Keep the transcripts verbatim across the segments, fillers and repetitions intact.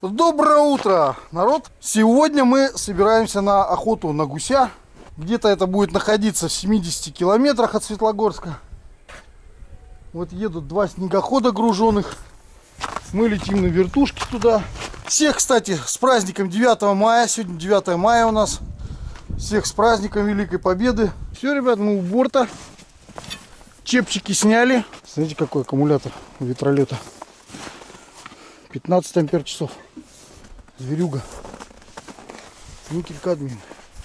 Доброе утро, народ! Сегодня мы собираемся на охоту на гуся. Где-то это будет находиться в семидесяти километрах от Светлогорска. Вот едут два снегохода груженных. Мы летим на вертушке туда. Всех, кстати, с праздником девятого мая. Сегодня девятое мая у нас. Всех с праздником Великой Победы. Все, ребят, мы у борта. Чепчики сняли. Смотрите, какой аккумулятор у ветролета. пятнадцать ампер часов. Зверюга. Никель кадмий.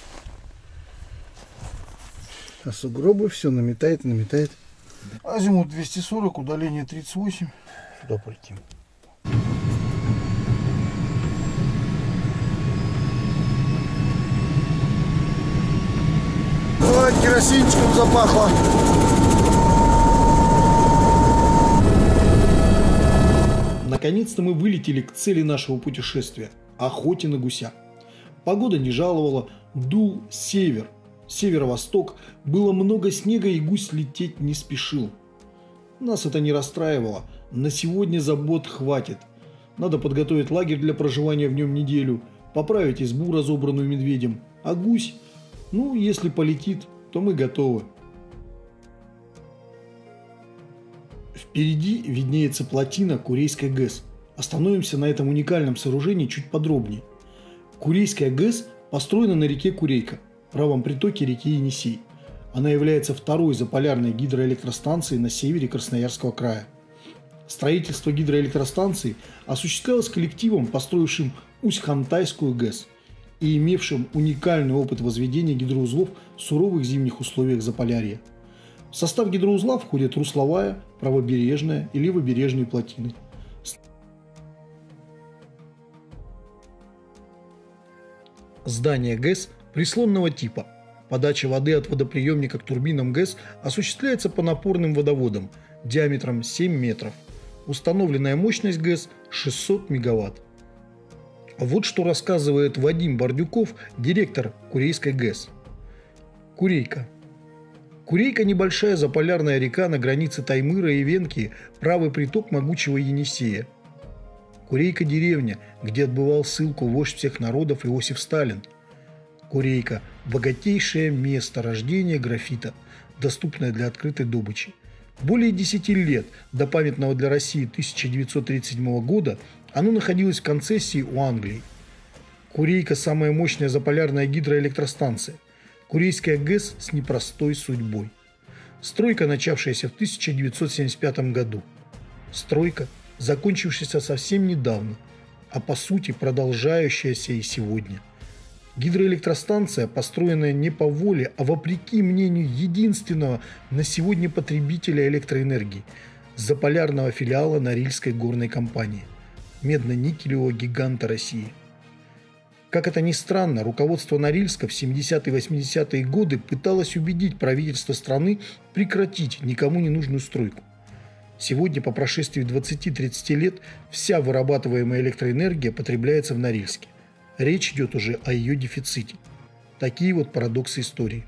А сугробы все наметает, наметает. Азимут двести сорок, удаление тридцать восемь. Сюда полетим. Вот керосинчиком запахло. Наконец-то мы вылетели к цели нашего путешествия – охоте на гуся. Погода не жаловала, дул север, северо-восток, было много снега и гусь лететь не спешил. Нас это не расстраивало, на сегодня забот хватит. Надо подготовить лагерь для проживания в нем неделю, поправить избу, разобранную медведем, а гусь, ну, если полетит, то мы готовы. Впереди виднеется плотина Курейская ГЭС. Остановимся на этом уникальном сооружении чуть подробнее. Курейская ГЭС построена на реке Курейка, правом притоке реки Енисей. Она является второй заполярной гидроэлектростанцией на севере Красноярского края. Строительство гидроэлектростанции осуществлялось коллективом, построившим Усть-Хантайскую ГЭС и имевшим уникальный опыт возведения гидроузлов в суровых зимних условиях Заполярья. В состав гидроузла входят русловая, правобережная и левобережные плотины. Здание ГЭС прислонного типа. Подача воды от водоприемника к турбинам ГЭС осуществляется по напорным водоводам диаметром семь метров. Установленная мощность ГЭС шестьсот мегаватт. Вот что рассказывает Вадим Бордюков, директор Курейской ГЭС. Курейка. Курейка – небольшая заполярная река на границе Таймыра и Венки, правый приток могучего Енисея. Курейка – деревня, где отбывал ссылку вождь всех народов Иосиф Сталин. Курейка – богатейшее место рождения графита, доступное для открытой добычи. Более десяти лет до памятного для России тысяча девятьсот тридцать седьмого года оно находилось в концессии у Англии. Курейка – самая мощная заполярная гидроэлектростанция. Курейская ГЭС с непростой судьбой. Стройка, начавшаяся в тысяча девятьсот семьдесят пятом году. Стройка, закончившаяся совсем недавно, а по сути продолжающаяся и сегодня. Гидроэлектростанция, построенная не по воле, а вопреки мнению единственного на сегодня потребителя электроэнергии – заполярного филиала Норильской горной компании, медно-никелевого гиганта России. Как это ни странно, руководство Норильска в семидесятые и восьмидесятые годы пыталось убедить правительство страны прекратить никому не нужную стройку. Сегодня, по прошествии двадцати-тридцати лет, вся вырабатываемая электроэнергия потребляется в Норильске. Речь идет уже о ее дефиците. Такие вот парадоксы истории.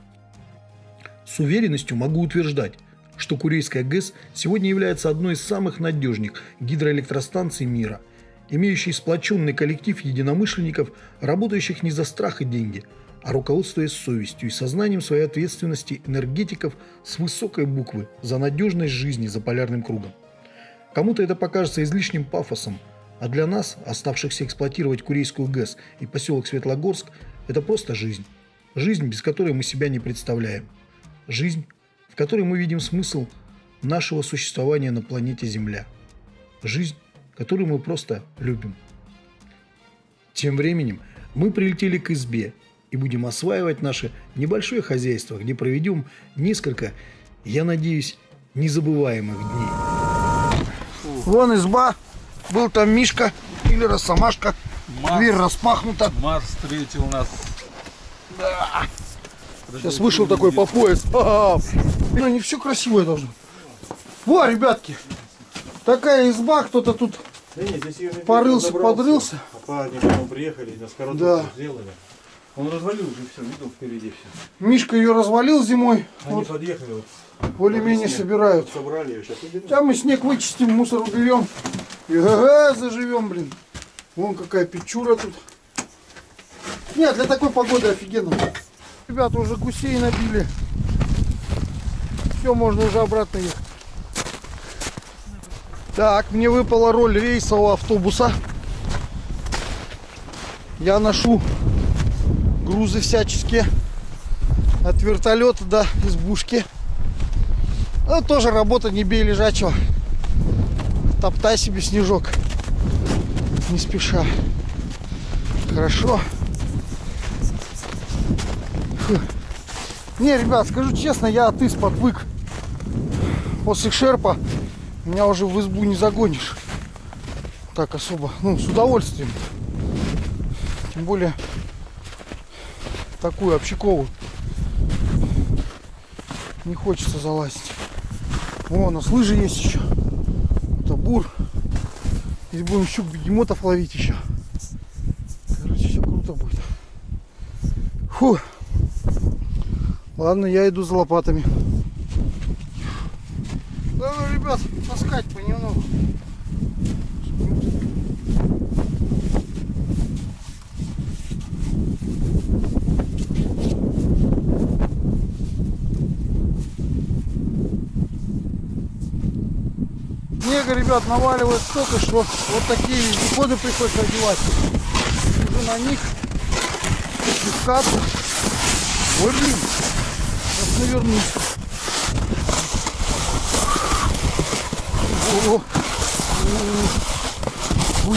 С уверенностью могу утверждать, что Курейская ГЭС сегодня является одной из самых надежных гидроэлектростанций мира, имеющий сплоченный коллектив единомышленников, работающих не за страх и деньги, а руководствуясь совестью и сознанием своей ответственности энергетиков с высокой буквы за надежность жизни за полярным кругом. Кому-то это покажется излишним пафосом, а для нас, оставшихся эксплуатировать Курейскую ГЭС и поселок Светлогорск, это просто жизнь. Жизнь, без которой мы себя не представляем. Жизнь, в которой мы видим смысл нашего существования на планете Земля. Жизнь, которую мы просто любим. Тем временем мы прилетели к избе и будем осваивать наше небольшое хозяйство, где проведем несколько, я надеюсь, незабываемых дней. Вон изба. Был там Мишка или Росомашка. Марс, дверь распахнута. Марс встретил нас. Да. Сейчас вышел такой по пояс. А-а-а. Ну, не все красивое должно. Во, ребятки. Такая изба, кто-то тут да нет, порылся, подрылся. А по потом приехали, нас короткую да. сделали. Он развалил уже все, видел впереди все. Мишка ее развалил зимой. Они вот. подъехали вот. Более-менее собирают. Собрали ее сейчас. Там мы снег вычистим, мусор уберем. И га-га, заживем, блин. Вон какая печура тут. Нет, для такой погоды офигенно. Ребята уже гусей набили. Все, можно уже обратно ехать. Так, мне выпала роль рейсового автобуса. Я ношу грузы всяческие. От вертолета до избушки. Ну, тоже работа не бей лежачего. Топтай себе снежок. Не спеша. Хорошо. Фу. Не, ребят, скажу честно, я от исп отвык. После шерпа меня уже в избу не загонишь. Так особо. Ну, с удовольствием. Тем более такую общаковую. Не хочется залазить. О, у нас лыжи есть еще. Табур. Здесь будем щук, бегемотов ловить еще. Короче, все круто будет. Фу. Ладно, я иду за лопатами. Да ну, ребят, таскать понемногу. Снега, ребят, наваливает столько, что вот такие вездеходы приходится одевать. Уже на них спускаться. Ой, блин, сейчас навернусь. О, о, о,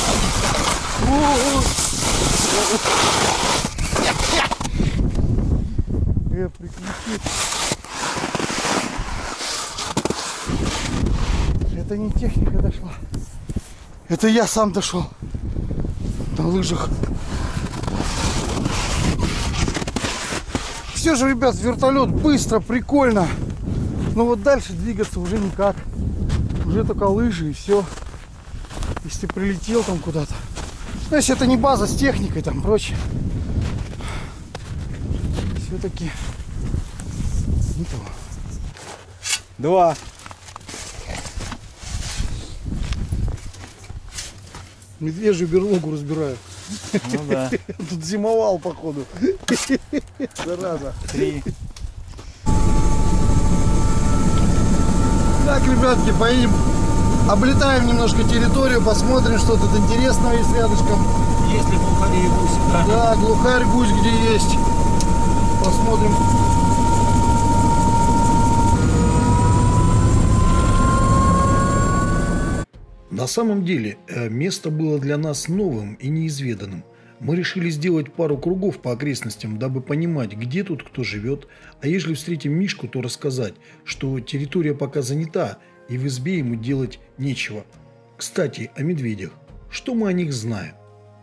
о, э, приключить. Это не техника дошла. Это я сам дошел. На лыжах. Все же, ребят, вертолет быстро, прикольно. Но вот дальше двигаться уже никак. Уже только лыжи и все. Если ты прилетел там куда-то. То есть это не база с техникой там прочее. Все-таки не то. Два. Медвежью берлогу разбираю. Ну да. Тут зимовал, походу. Зараза. Три. Так, ребятки, поим. Облетаем немножко территорию, посмотрим, что тут интересного есть рядышком. Есть ли глухари и гуси, да? Да, глухарь, гусь где есть. Посмотрим. На самом деле, место было для нас новым и неизведанным. Мы решили сделать пару кругов по окрестностям, дабы понимать, где тут кто живет, а если встретим Мишку, то рассказать, что территория пока занята, и в избе ему делать нечего. Кстати, о медведях. Что мы о них знаем?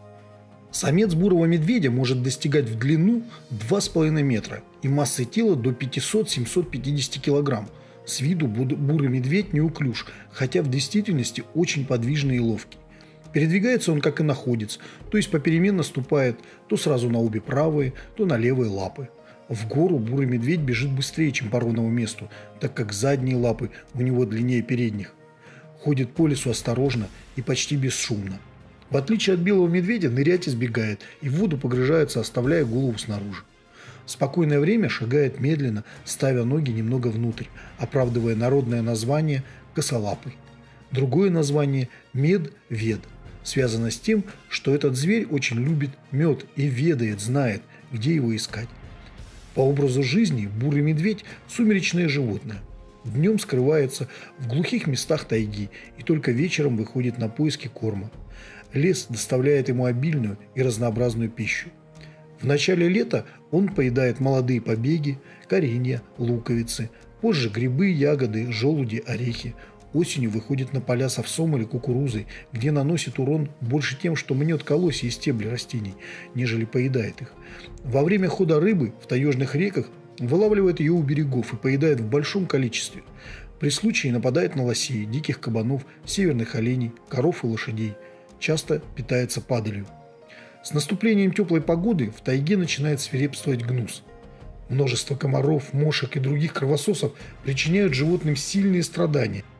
Самец бурого медведя может достигать в длину два с половиной метра и массой тела до пятисот — семисот пятидесяти килограмм. С виду бурый медведь неуклюж, хотя в действительности очень подвижный и ловкий. Передвигается он как иноходец, то есть попеременно ступает то сразу на обе правые, то на левые лапы. В гору бурый медведь бежит быстрее, чем по ровному месту, так как задние лапы у него длиннее передних. Ходит по лесу осторожно и почти бесшумно. В отличие от белого медведя, нырять избегает и в воду погружается, оставляя голову снаружи. В спокойное время шагает медленно, ставя ноги немного внутрь, оправдывая народное название косолапый. Другое название – медвед. Связано с тем, что этот зверь очень любит мед и ведает, знает, где его искать. По образу жизни бурый медведь – сумеречное животное. Днем скрывается в глухих местах тайги и только вечером выходит на поиски корма. Лес доставляет ему обильную и разнообразную пищу. В начале лета он поедает молодые побеги, коренья, луковицы, позже грибы, ягоды, желуди, орехи. Осенью выходит на поля с овсом или кукурузой, где наносит урон больше тем, что мнет колосья и стебли растений, нежели поедает их. Во время хода рыбы в таежных реках вылавливает ее у берегов и поедает в большом количестве. При случае нападает на лосей, диких кабанов, северных оленей, коров и лошадей. Часто питается падалью. С наступлением теплой погоды в тайге начинает свирепствовать гнус. Множество комаров, мошек и других кровососов причиняют животным сильные страдания.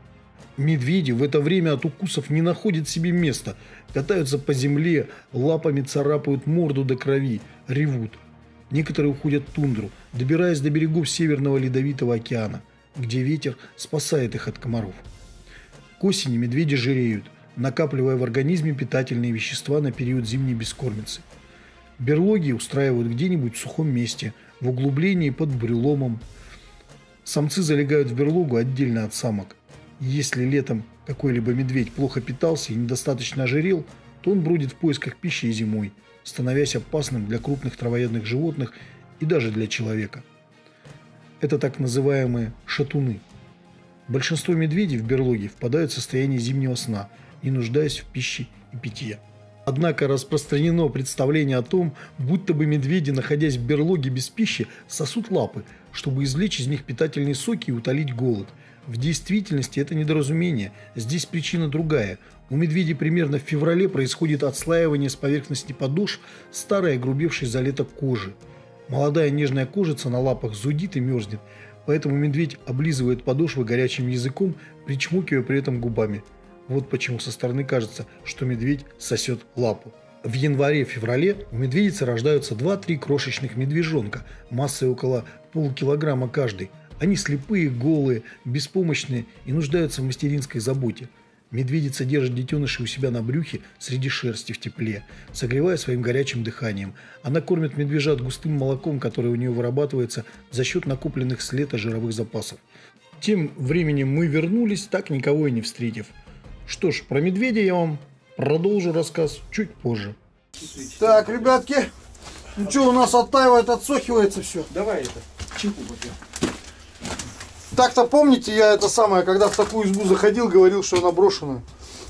Медведи в это время от укусов не находят себе места, катаются по земле, лапами царапают морду до крови, ревут. Некоторые уходят в тундру, добираясь до берегов Северного Ледовитого океана, где ветер спасает их от комаров. К осени медведи жиреют, накапливая в организме питательные вещества на период зимней бескормицы. Берлоги устраивают где-нибудь в сухом месте, в углублении под буреломом. Самцы залегают в берлогу отдельно от самок. Если летом какой-либо медведь плохо питался и недостаточно ожирел, то он бродит в поисках пищи и зимой, становясь опасным для крупных травоядных животных и даже для человека. Это так называемые шатуны. Большинство медведей в берлоге впадают в состояние зимнего сна, не нуждаясь в пище и питье. Однако распространено представление о том, будто бы медведи, находясь в берлоге без пищи, сосут лапы, чтобы извлечь из них питательные соки и утолить голод. В действительности это недоразумение. Здесь причина другая. У медведей примерно в феврале происходит отслаивание с поверхности подошв старой огрубевшей за лето кожи. Молодая нежная кожица на лапах зудит и мерзнет, поэтому медведь облизывает подошвы горячим языком, причмокивая при этом губами. Вот почему со стороны кажется, что медведь сосет лапу. В январе-феврале у медведицы рождаются два-три крошечных медвежонка массой около полукилограмма каждый. Они слепые, голые, беспомощные и нуждаются в материнской заботе. Медведица держит детенышей у себя на брюхе среди шерсти в тепле, согревая своим горячим дыханием. Она кормит медвежат густым молоком, которое у нее вырабатывается за счет накопленных с лета жировых запасов. Тем временем мы вернулись, так никого и не встретив. Что ж, про медведя я вам продолжу рассказ чуть позже. Так, ребятки, ну что, у нас оттаивает, отсохивается все. Давай это, чайку попьем. Так-то помните, я это самое, когда в такую избу заходил, говорил, что она брошенная.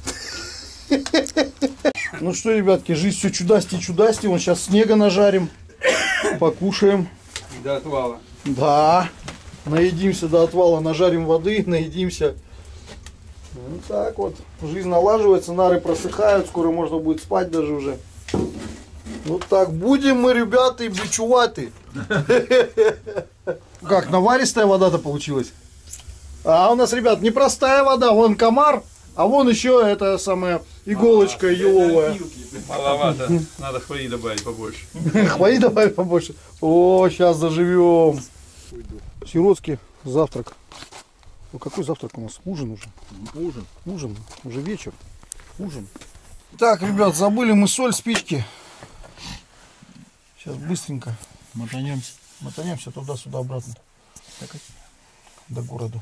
Ну что, ребятки, жизнь все чудасти и чудасти. Вон сейчас снега нажарим, покушаем. До отвала. Да, наедимся до отвала, нажарим воды, наедимся. Ну так вот, жизнь налаживается, нары просыхают, скоро можно будет спать даже уже. Вот так, будем мы, ребята, и бичуваты. Как, наваристая вода-то получилась? А у нас, ребят, непростая вода, вон комар, а вон еще эта самая иголочка еловая. Маловато, надо хвои добавить побольше. Хвои добавить побольше. О, сейчас заживем. Сиротский завтрак. Ну какой завтрак у нас? Ужин уже. Ужин. Ужин. Уже вечер. Ужин. Так, ребят, забыли мы соль, спички. Сейчас быстренько Мотанемся. мотанемся туда-сюда обратно. Так, до города.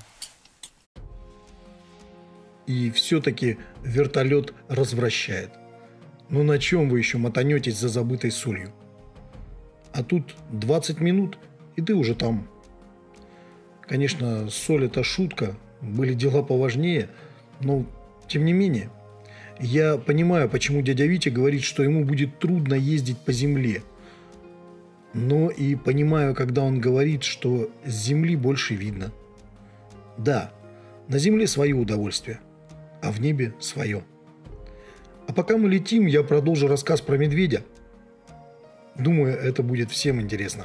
И все-таки вертолет развращает. Ну на чем вы еще мотанетесь за забытой солью? А тут двадцать минут, и ты уже там. Конечно, соль это шутка, были дела поважнее, но тем не менее. Я понимаю, почему дядя Витя говорит, что ему будет трудно ездить по земле. Но и понимаю, когда он говорит, что с земли больше видно. Да, на земле свое удовольствие, а в небе свое. А пока мы летим, я продолжу рассказ про медведя. Думаю, это будет всем интересно.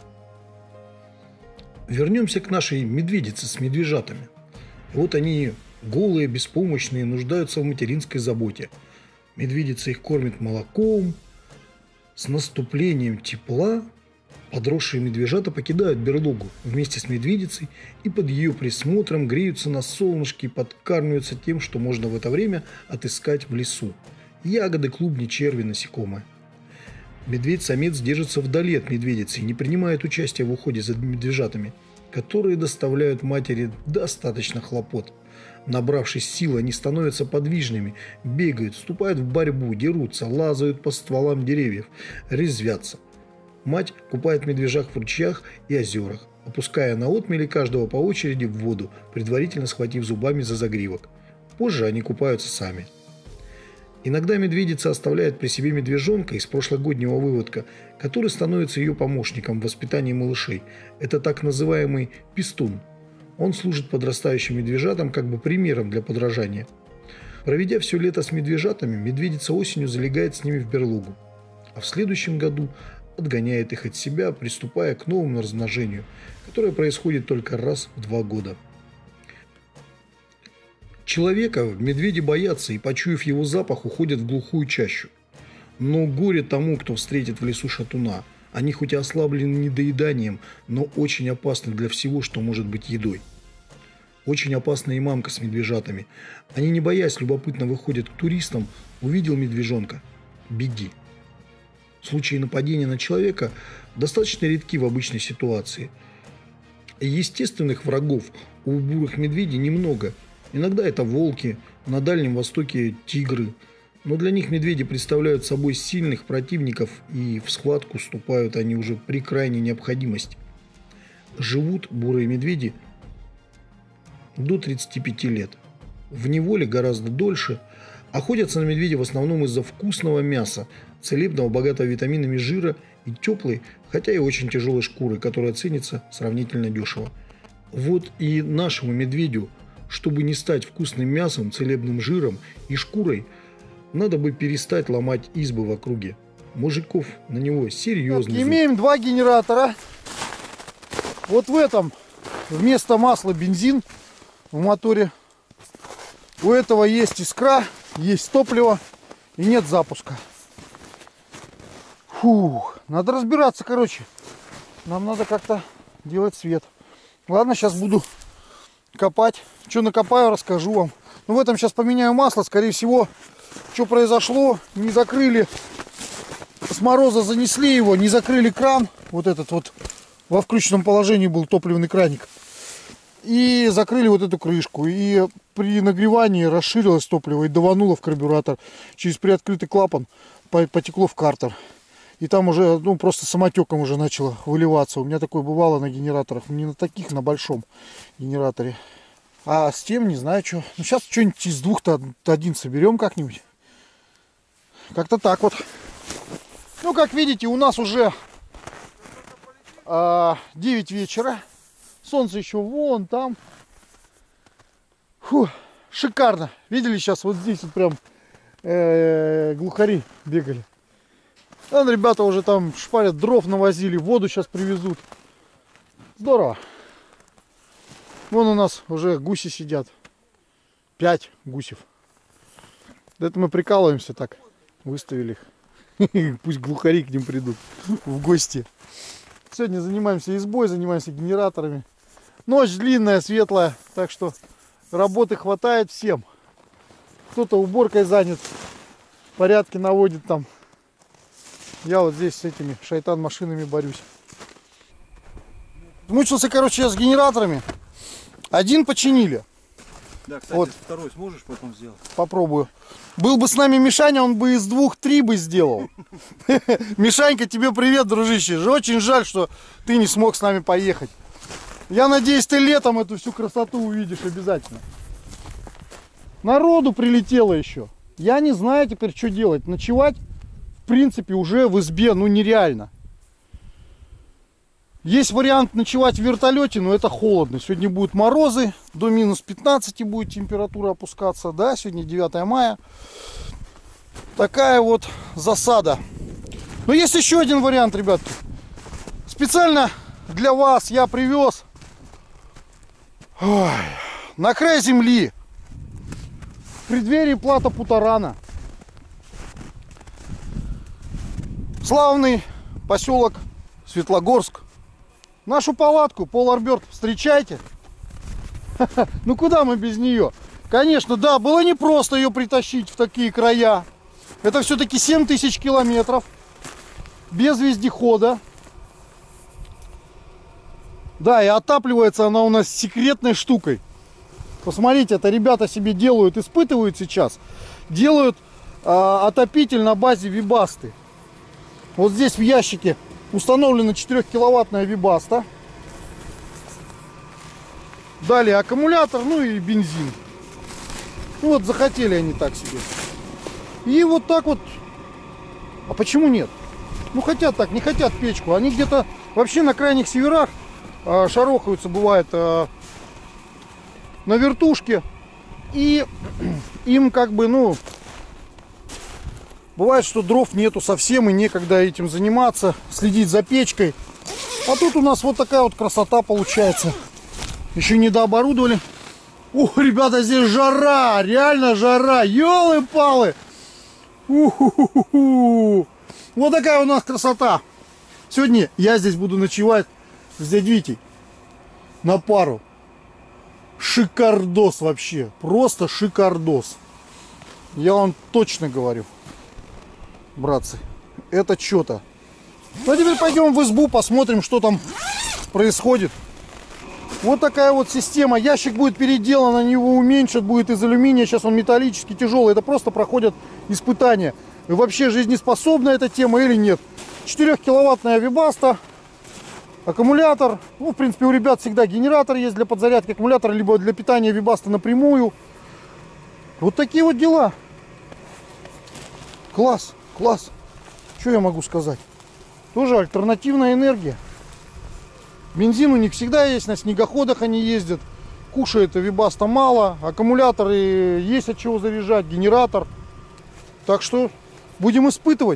Вернемся к нашей медведице с медвежатами. Вот они голые, беспомощные, нуждаются в материнской заботе. Медведица их кормит молоком. С наступлением тепла подросшие медвежата покидают берлогу вместе с медведицей и под ее присмотром греются на солнышке и подкармливаются тем, что можно в это время отыскать в лесу. Ягоды, клубни, черви, насекомые. Медведь-самец держится вдали от медведицы и не принимает участия в уходе за медвежатами, которые доставляют матери достаточно хлопот. Набравшись сил, они становятся подвижными, бегают, вступают в борьбу, дерутся, лазают по стволам деревьев, резвятся. Мать купает медвежат в ручьях и озерах, опуская на отмели каждого по очереди в воду, предварительно схватив зубами за загривок. Позже они купаются сами. Иногда медведица оставляет при себе медвежонка из прошлогоднего выводка, который становится ее помощником в воспитании малышей. Это так называемый пестун. Он служит подрастающим медвежатам как бы примером для подражания. Проведя все лето с медвежатами, медведица осенью залегает с ними в берлогу, а в следующем году отгоняет их от себя, приступая к новому размножению, которое происходит только раз в два года. Человека медведи боятся и, почуяв его запах, уходят в глухую чащу. Но горе тому, кто встретит в лесу шатуна. Они хоть и ослаблены недоеданием, но очень опасны для всего, что может быть едой. Очень опасна и мамка с медвежатами. Они, не боясь, любопытно выходят к туристам. Увидел медвежонка – беги. Случаи нападения на человека достаточно редки в обычной ситуации. Естественных врагов у бурых медведей немного. Иногда это волки, на Дальнем Востоке тигры. Но для них медведи представляют собой сильных противников, и в схватку вступают они уже при крайней необходимости. Живут бурые медведи до тридцати пяти лет. В неволе гораздо дольше. Охотятся на медведя в основном из-за вкусного мяса, целебного, богатого витаминами жира и теплой, хотя и очень тяжелой шкуры, которая ценится сравнительно дешево. Вот и нашему медведю, чтобы не стать вкусным мясом, целебным жиром и шкурой, надо бы перестать ломать избы в округе. Мужиков на него серьезно. Имеем два генератора. Вот в этом вместо масла бензин в моторе. У этого есть искра, есть топливо и нет запуска. Фух, надо разбираться, короче. Нам надо как-то делать свет. Ладно, сейчас буду копать. Что накопаю, расскажу вам. Ну, в этом сейчас поменяю масло. Скорее всего, что произошло, не закрыли. С мороза занесли его, не закрыли кран. Вот этот вот во включенном положении был топливный краник. И закрыли вот эту крышку. И при нагревании расширилось топливо и давануло в карбюратор. Через приоткрытый клапан потекло в картер. И там уже, ну, просто самотеком уже начало выливаться. У меня такое бывало на генераторах. Не на таких, на большом генераторе. А с тем не знаю, что. Ну, сейчас что-нибудь из двух-то один соберем как-нибудь. Как-то так вот. Ну, как видите, у нас уже а, девять вечера. Солнце еще вон там. Фу, шикарно. Видели, сейчас вот здесь вот прям э, глухари бегали. Там ребята уже там шпарят, дров навозили, воду сейчас привезут. Здорово. Вон у нас уже гуси сидят. Пять гусев. Это мы прикалываемся так. Выставили их. Пусть глухари к ним придут в гости. Сегодня занимаемся избой, занимаемся генераторами. Ночь длинная, светлая, так что работы хватает всем. Кто-то уборкой занят, порядки наводит там. Я вот здесь с этими шайтан-машинами борюсь. Мучился, короче, я с генераторами. Один починили. Да, кстати, вот. Второй сможешь потом сделать? Попробую. Был бы с нами Мишаня, он бы из двух три бы сделал. Мишанька, тебе привет, дружище. Очень жаль, что ты не смог с нами поехать. Я надеюсь, ты летом эту всю красоту увидишь обязательно. Народу прилетело еще. Я не знаю теперь, что делать. Ночевать, в принципе, уже в избе, ну, нереально. Есть вариант ночевать в вертолете, но это холодно. Сегодня будут морозы, до минус пятнадцати будет температура опускаться. Да, сегодня девятое мая. Такая вот засада. Но есть еще один вариант, ребятки. Специально для вас я привез ой, на край земли, в преддверии Плато Путарана, славный поселок Светлогорск. Нашу палатку Поларберт встречайте. Ну куда мы без нее? Конечно, да, было непросто ее притащить в такие края. Это все-таки семь тысяч километров без вездехода. Да, и отапливается она у нас секретной штукой. Посмотрите, это ребята себе делают, испытывают сейчас. Делают э, отопитель на базе Вибасты. Вот здесь в ящике установлена четырёхкиловаттная Вибаста. Далее аккумулятор, ну и бензин. Вот захотели они так себе. И вот так вот. А почему нет? Ну хотят так, не хотят печку. Они где-то вообще на крайних северах э, шарохаются, бывает, э, на вертушке. И им как бы, ну... Бывает, что дров нету совсем и некогда этим заниматься, следить за печкой. А тут у нас вот такая вот красота получается. Еще не дооборудовали. О, ребята, здесь жара, реально жара, ёлы-палы. У-ху-ху-ху. Вот такая у нас красота. Сегодня я здесь буду ночевать с дядей Витей на пару. Шикардос вообще, просто шикардос. Я вам точно говорю, братцы, это что-то. Ну а теперь пойдем в избу, посмотрим, что там происходит. Вот такая вот система. Ящик будет переделан, они его уменьшат, будет из алюминия. Сейчас он металлический, тяжелый. Это просто проходят испытания. И вообще жизнеспособна эта тема или нет. четырёхкиловаттная Webasto. Аккумулятор. Ну, в принципе, у ребят всегда генератор есть для подзарядки аккумулятора, либо для питания Webasto напрямую. Вот такие вот дела. Класс, класс. Что я могу сказать? Тоже альтернативная энергия. Бензин у них всегда есть, на снегоходах они ездят. Кушает Webasto мало, аккумуляторы есть от чего заряжать, генератор. Так что будем испытывать.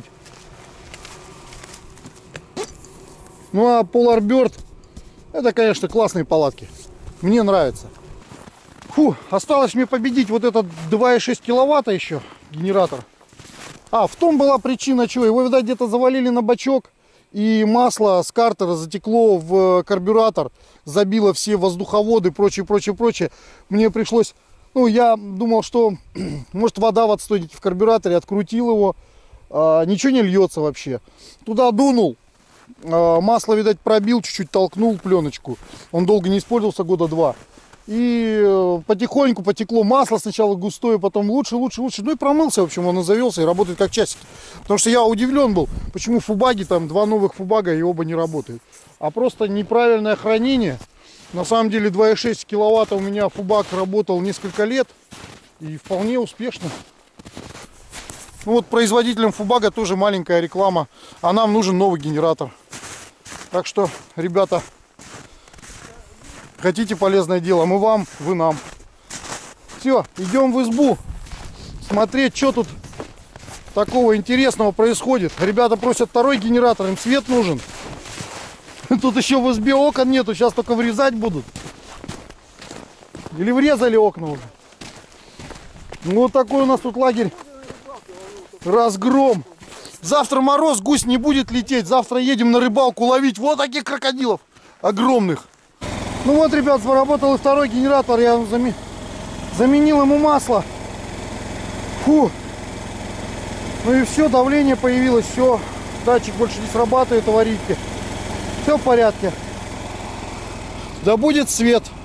Ну а Polar Bird, это, конечно, классные палатки. Мне нравится. Фу, осталось мне победить вот этот два и шесть киловатта еще генератор. А, в том была причина, что его, видать, где-то завалили на бачок. И масло с картера затекло в карбюратор, забило все воздуховоды, прочее, прочее, прочее. Мне пришлось, ну, я думал, что может вода в отстойнике в карбюраторе, открутил его, а, ничего не льется вообще. Туда дунул, а, масло, видать, пробил, чуть-чуть толкнул пленочку. Он долго не использовался, года два. И потихоньку потекло масло, сначала густое, потом лучше, лучше, лучше. Ну и промылся, в общем, он и завелся и работает как часики. Потому что я удивлен был, почему фубаги, там два новых фубага и оба не работают. А просто неправильное хранение. На самом деле два и шесть киловатта у меня фубаг работал несколько лет и вполне успешно. Ну вот производителям фубага тоже маленькая реклама, а нам нужен новый генератор. Так что, ребята, хотите полезное дело, мы вам, вы нам. Все, идем в избу смотреть, что тут такого интересного происходит. Ребята просят второй генератор, им свет нужен. Тут еще в избе окон нету, сейчас только врезать будут. Или врезали окна уже. Ну вот такой у нас тут лагерь. Разгром. Завтра мороз, гусь не будет лететь. Завтра едем на рыбалку ловить вот таких крокодилов огромных. Ну вот, ребят, заработал и второй генератор. Я зам... заменил ему масло. Фу. Ну и все, давление появилось, все. Датчик больше не срабатывает, аварийки. Все в порядке. Да будет свет.